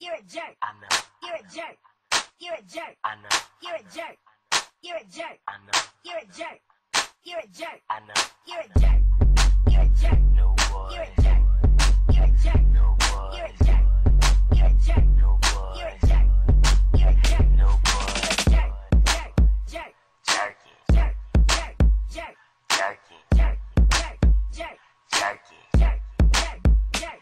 You're a jerk. I know. You're a jerk. You're a jerk. I know. You're a jerk. You're a jerk. I know. You're a jerk. You're a jerk. I know. You're a jerk. You're a jerk. No boy. You're a jerk. You're a jerk. No boy. You're a jerk. You're a jerk. No boy. You're a jerk. You're a jerk. No You're boy. a jerk. Jerk. Jerk. Jerky. Jerk. Jerk. Jerk. Jerky. Jerk. Jerk. Jerk. Jerky. Jerk. Jerk. Jerk.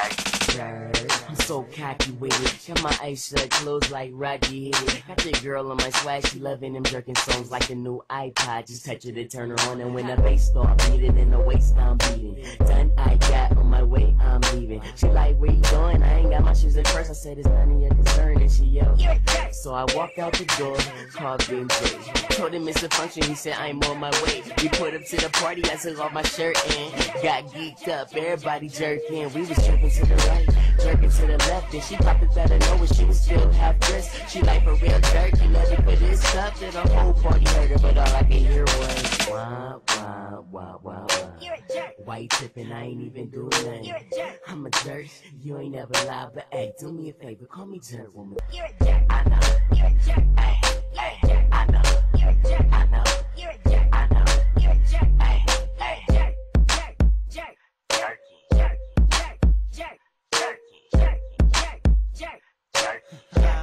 Jerky. I'm so cocky with it. Got my eyes shut, closed like Rocky hit it. Got the girl on my swag, she loving them jerking songs like a new iPod. Just touch it to turn her on, and when the bass start beating and the waist I'm beating. Done, I got on my way, I'm leaving. She like, where you going? I ain't got my shoes at first. I said, it's none of your concern, and she yelled. You're a jerk. So I walked out the door, called Ben J. Told him it's a function, he said I'm on my way. We put up to the party, I took off my shirt and got geeked up. Everybody jerking, we was jerking to the right, jerking to the left, and she popped it out of nowhere. She was still half dressed. She like for real jerk, you love it for this stuff. That the whole party heard her, but all I could hear was wah wah wah wah wah. You're a jerk. White tipping, I ain't even doing nothing. You're a jerk. I'm a jerk, you ain't never lie, but hey, do me a favor, call me jerk woman. You're a jerk. I know. You're a jerk. Hey. You're a jerk. I know. You're a jerk. I know. You're a jerk. I know. You're a jerk. Hey. Jerk. Jerk. Jerk. Jerky. Jerk. Jerk. Jerk. Jerky. Jerk. Jerk. Jerk. Jerky.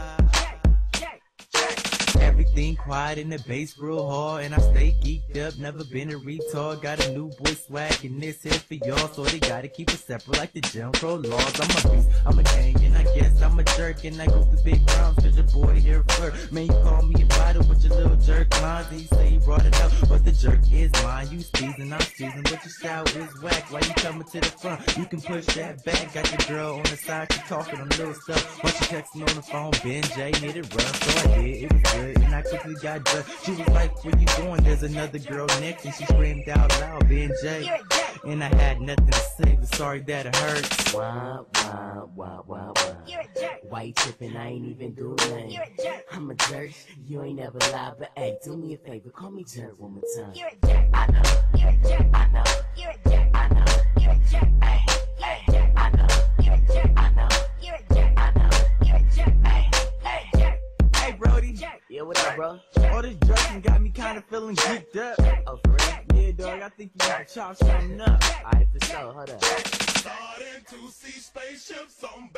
Jerk. Everything quiet in the bass real hard, and I stay geeked up, never been a retard. Got a new boy swag and this here for y'all, so they gotta keep it separate like the Jim Crow laws. I'm a beast, I'm a gang, and I guess I'm a jerk, and I go to big rounds cause your boy here flirt. Man, you call me a bottle with your little jerk lines, he say he brought it up, but the jerk is mine. You squeezing, I'm squeezing, but your style is whack. Why you coming to the front? You can push that back. Got your girl on the side, she talking on little stuff. Once she texting on the phone, Ben J hit it rough, so I did, it was good, and I quickly got dressed. She was like, where you going? There's another girl next, and she screamed out loud, Ben J. You're a jerk. And I had nothing to say, but sorry that it hurts. Wah wah wah wah wah. You're a jerk. White tipping, I ain't even doing nothing. You're a jerk. I'm a jerk, you ain't never lie, but hey, do me a favor, call me jerk one more time. You're a jerk. I know. You're a jerk. I know. You're a jerk. I know. You're a jerk. Hey. You're a jerk. I know. You're a jerk. I know. You're a jerk. I know. You're a jerk. Hey. Jerk. Hey, Brody, Jerk. Yeah, what up, bro? all this jerking got me kinda feeling geeked up. Oh, for real? Yeah, dog, I think you gotta chop something up. Alright, for sure, hold up. Starting to see spaceships on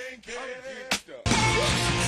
Bankhead.